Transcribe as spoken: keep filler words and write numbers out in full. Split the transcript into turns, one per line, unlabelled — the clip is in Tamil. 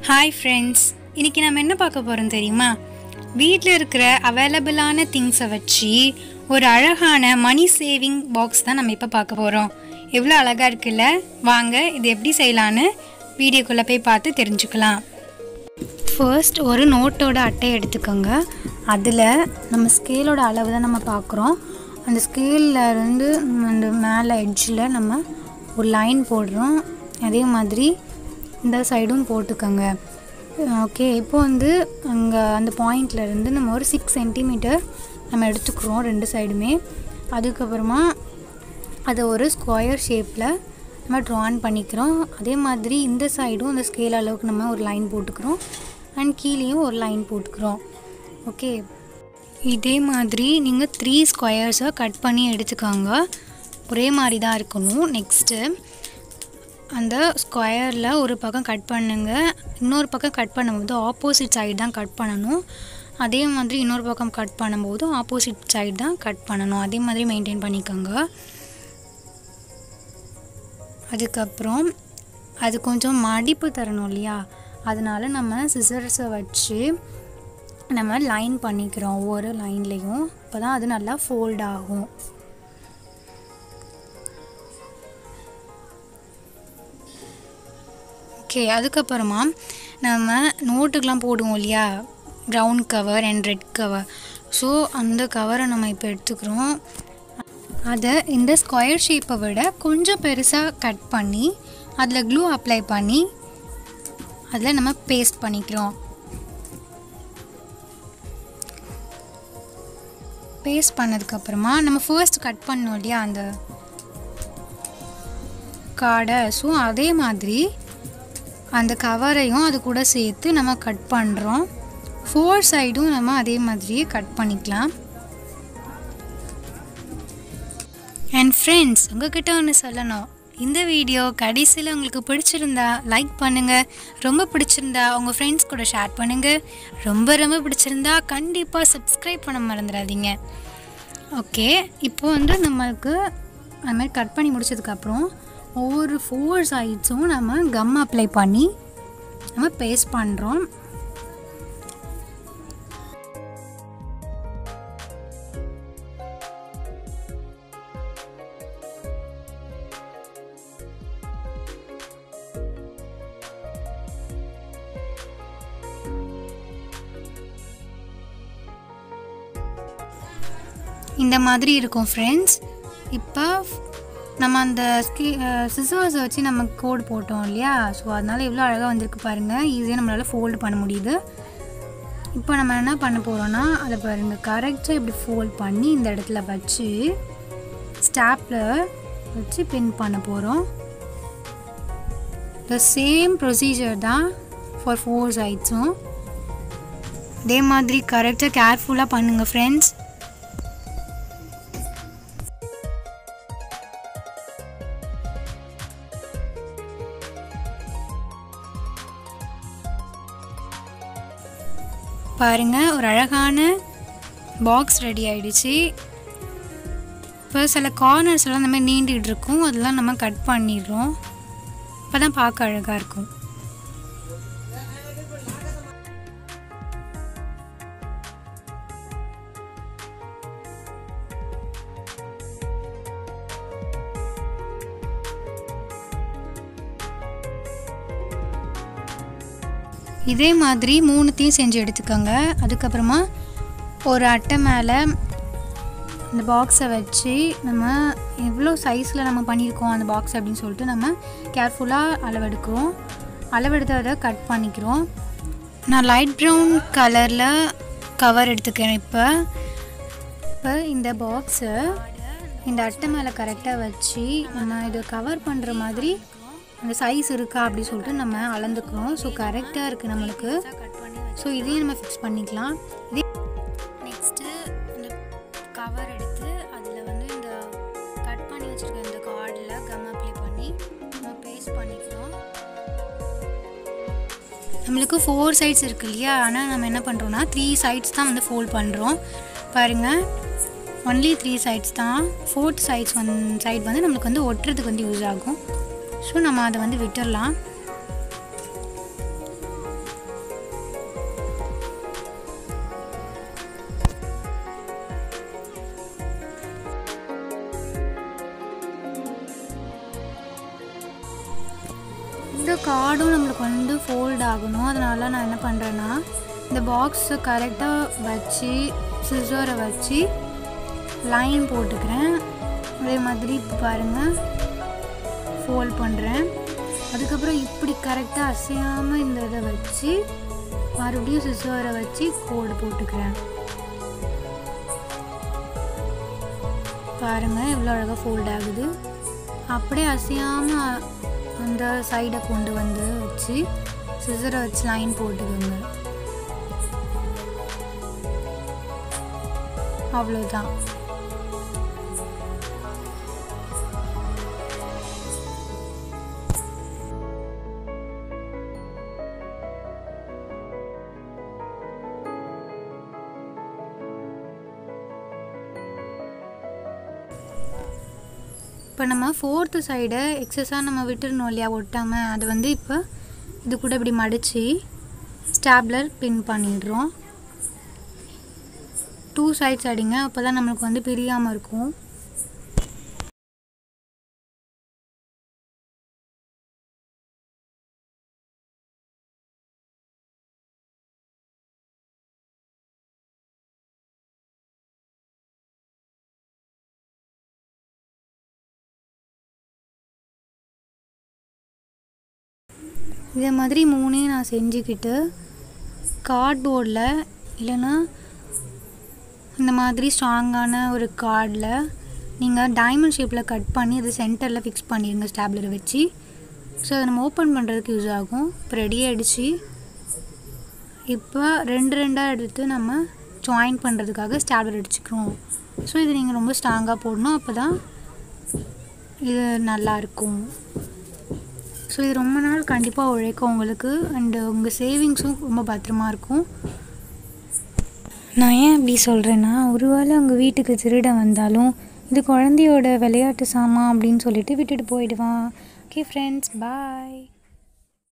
Hi friends, இன்னைக்கு நாம என்ன பார்க்க போறோம் தெரியுமா? வீட்ல இருக்கிற அவேலபிளான திங்ஸை வச்சு ஒரு அழகான மணி சேவிங் பாக்ஸ் தான் நம்ம இப்போ பார்க்க போறோம். எவ்வளோ அழகா இருக்குல்ல? வாங்க இது எப்படி செய்யலான்னு வீடியோக்குள்ள போய் பார்த்து தெரிஞ்சுக்கலாம். ஃபர்ஸ்ட் ஒரு நோட்டோட அட்டை எடுத்துக்கோங்க. அதில் நம்ம ஸ்கேலோட அளவு தான் நம்ம பார்க்குறோம். அந்த ஸ்கேலில் இருந்து அந்த மேலே எட்ஜில் நம்ம ஒரு லைன் போடுறோம். அதே மாதிரி இந்த சைடும் போட்டுக்கோங்க. ஓகே, இப்போ வந்து அங்கே அந்த பாயிண்ட்லேருந்து நம்ம ஒரு சிக்ஸ் சென்டிமீட்டர் நம்ம எடுத்துக்கிறோம் ரெண்டு சைடுமே. அதுக்கப்புறமா அதை ஒரு ஸ்கொயர் ஷேப்பில் நம்ம ட்ரான் பண்ணிக்கிறோம். அதே மாதிரி இந்த சைடும் அந்த ஸ்கேல் அளவுக்கு நம்ம ஒரு லைன் போட்டுக்கிறோம் அண்ட் கீழேயும் ஒரு லைன் போட்டுக்கிறோம். ஓகே, இதே மாதிரி நீங்கள் த்ரீ ஸ்கொயர்ஸை கட் பண்ணி எடுத்துக்கோங்க. ஒரே மாதிரி தான் இருக்கணும். நெக்ஸ்ட்டு அந்த ஸ்கொயரில் ஒரு பக்கம் கட் பண்ணுங்க, இன்னொரு பக்கம் கட் பண்ணும்போது ஆப்போசிட் சைடு தான் கட் பண்ணணும். அதே மாதிரி இன்னொரு பக்கம் கட் பண்ணும்போது ஆப்போசிட் சைடு தான் கட் பண்ணணும். அதே மாதிரி மெயின்டைன் பண்ணிக்கோங்க. அதுக்கப்புறம் அது கொஞ்சம் மடிப்பு தரணும் இல்லையா, அதனால நம்ம சிசர்ஸை வச்சு நம்ம லைன் பண்ணிக்கிறோம் ஒவ்வொரு லைன்லேயும். அப்போ தான் அது நல்லா ஃபோல்ட் ஆகும். ஓகே, அதுக்கப்புறமா நம்ம நோட்டுக்கெலாம் போடுவோம் இல்லையா, brown cover and red cover. So அந்த கவரை நம்ம இப்போ எடுத்துக்கிறோம். அதை இந்த ஸ்கொயர் ஷேப்பை விட கொஞ்சம் பெருசாக கட் பண்ணி அதில் க்ளூ அப்ளை பண்ணி அதில் நம்ம பேஸ்ட் பண்ணிக்கிறோம். பேஸ்ட் பண்ணதுக்கப்புறமா நம்ம ஃபர்ஸ்ட் கட் பண்ணோம் இல்லையா அந்த கார்டை, ஸோ அதே மாதிரி அந்த கவரையும் அது கூட சேர்த்து நம்ம கட் பண்ணுறோம். ஃபோர் சைடும் நம்ம அதே மாதிரியே கட் பண்ணிக்கலாம். அண்ட் ஃப்ரெண்ட்ஸ், உங்ககிட்ட ஒன்று சொல்லணும். இந்த வீடியோ கடைசியில் உங்களுக்கு பிடிச்சிருந்தா லைக் பண்ணுங்கள், ரொம்ப பிடிச்சிருந்தா உங்கள் ஃப்ரெண்ட்ஸ் கூட ஷேர் பண்ணுங்கள், ரொம்ப ரொம்ப பிடிச்சிருந்தா கண்டிப்பாக சப்ஸ்கிரைப் பண்ண மறந்துடாதீங்க. ஓகே, இப்போ வந்து நம்மளுக்கு அது மாதிரி கட் பண்ணி முடிச்சதுக்கப்புறம் ஒவ்வொரு ஃபோர் சைட்ஸும் நம்ம கம் அப்ளை பண்ணி நம்ம பேஸ்ட் பண்ணுறோம். இந்த மாதிரி இருக்கும் ஃப்ரெண்ட்ஸ். இப்போ நம்ம அந்த ஸ்கி சிசர்ஸை வச்சு நம்ம கோடு போட்டோம் இல்லையா, ஸோ அதனால் எவ்வளோ அழகாக வந்திருக்கு பாருங்கள். ஈஸியாக நம்மளால் ஃபோல்டு பண்ண முடியுது. இப்போ நம்ம என்ன பண்ண போகிறோன்னா, அதை பாருங்கள் கரெக்டாக இப்படி ஃபோல்ட் பண்ணி இந்த இடத்துல வச்சு ஸ்டாப்லர் வச்சு பின் பண்ண போகிறோம். த சேம் ப்ரொசீஜர் தான் ஃபார் ஃபோர் சைட்ஸும். அதே மாதிரி கரெக்டாக கேர்ஃபுல்லாக பண்ணுங்கள் ஃப்ரெண்ட்ஸ். பாருங்கள், ஒரு அழகான பாக்ஸ் ரெடி ஆகிடுச்சு. இப்போ சில கார்னர்ஸ்லாம் அந்த மாதிரி நீண்டுகிட்டு இருக்கும், அதெல்லாம் நம்ம கட் பண்ணிடுறோம். இப்போ தான் பார்க்க அழகாக இருக்கும். இதே மாதிரி மூணுத்தையும் செஞ்சு எடுத்துக்கோங்க. அதுக்கப்புறமா ஒரு அட்டை மேலே அந்த பாக்ஸை வச்சு நம்ம எவ்வளோ சைஸில் நம்ம பண்ணியிருக்கோம் அந்த பாக்ஸ் அப்படின்னு சொல்லிட்டு நம்ம கேர்ஃபுல்லாக அளவெடுக்கிறோம். அளவெடுத்து அதை கட் பண்ணிக்கிறோம். நான் லைட் ப்ரௌன் கலரில் கவர் எடுத்துக்கிறேன். இப்போ இப்போ இந்த பாக்ஸை இந்த அட்டை மேலே கரெக்டாக வச்சு நம்ம இதை கவர் பண்ணுற மாதிரி அந்த சைஸ் இருக்கா அப்படின்னு சொல்லிட்டு நம்ம அளந்துக்கிறோம். ஸோ கரெக்டாக இருக்குது நம்மளுக்கு. ஸோ இதையும் நம்ம ஃபிக்ஸ் பண்ணிக்கலாம். இதே நெக்ஸ்ட்டு இந்த கவர் எடுத்து அதில் வந்து இந்த கட் பண்ணி வச்சுருக்க இந்த கார்டில் கம் அப்ளை பண்ணி நம்ம பேஸ்ட் பண்ணிக்கிறோம். நம்மளுக்கு ஃபோர் சைட்ஸ் இருக்குது இல்லையா, ஆனால் நம்ம என்ன பண்ணுறோன்னா த்ரீ சைட்ஸ் தான் வந்து ஃபோல்ட் பண்ணுறோம். பாருங்கள், ஒன்லி த்ரீ சைட்ஸ் தான். ஃபோர்த் சைட்ஸ் ஒன் சைட் வந்து நம்மளுக்கு வந்து ஒட்டுறதுக்கு வந்து யூஸ் ஆகும். ஸோ நம்ம அதை வந்து விட்டுடலாம். கார்டும் நம்மளுக்கு வந்து ஃபோல்ட் ஆகணும். அதனால நான் என்ன பண்ணுறேன்னா இந்த பாக்ஸை கரெக்டாக வச்சு சிசரை வச்சு லைன் போட்டுக்கிறேன். அதே மாதிரி இப்போ பாருங்கள் ஃபோல்ட் பண்ணுறேன். அதுக்கப்புறம் இப்படி கரெக்டாக அசையாமல் இந்த இதை வச்சு மறுபடியும் சிசரை வச்சு கோடு போட்டுக்கிறேன். பாருங்கள் எவ்வளோ அழகாக ஃபோல்ட் ஆகுது. அப்படியே அசையாமல் அந்த சைடை கொண்டு வந்து வச்சு சிசரை வச்சு லைன் போட்டுக்கோங்க. அவ்வளோதான். இப்போ நம்ம ஃபோர்த்து சைடை எக்ஸஸாக நம்ம விட்டுருந்தோம் இல்லையா ஒட்டாமல், அது வந்து இப்போ இது கூட இப்படி மடித்து ஸ்டாப்லர் பின் பண்ணிடுறோம். டூ சைட்ஸ் அடிங்க, அப்போ தான் நம்மளுக்கு வந்து பிரியாமல் இருக்கும். இதே மாதிரி மூணையும் நான் செஞ்சுக்கிட்டு கார்ட்போர்டில் இல்லைன்னா இந்த மாதிரி ஸ்ட்ராங்கான ஒரு கார்டில் நீங்கள் டைமண்ட் ஷேப்பில் கட் பண்ணி அது சென்டரில் ஃபிக்ஸ் பண்ணிடுங்க ஸ்டாப்லரை வச்சு. ஸோ அதை நம்ம ஓப்பன் பண்ணுறதுக்கு யூஸ் ஆகும். இப்போ ரெடி ஆகிடுச்சு. இப்போ ரெண்டு ரெண்டாக எடுத்து நம்ம ஜாயின் பண்ணுறதுக்காக ஸ்டாப்லர் அடிச்சுக்கிறோம். ஸோ இது நீங்கள் ரொம்ப ஸ்ட்ராங்காக போடணும், அப்போ தான் இது நல்லாயிருக்கும். ஸோ இது ரொம்ப நாள் கண்டிப்பாக உழைக்கும் உங்களுக்கு, அண்டு உங்கள் சேவிங்ஸும் ரொம்ப பத்திரமா இருக்கும். நான் ஏன் அப்படி சொல்கிறேன்னா, ஒருவேளை உங்கள் வீட்டுக்கு திருட வந்தாலும் இது குழந்தையோட விளையாட்டு சாமான் அப்படின்னு சொல்லிட்டு விட்டுட்டு போயிடுவான். ஓகே ஃப்ரெண்ட்ஸ், பாய்.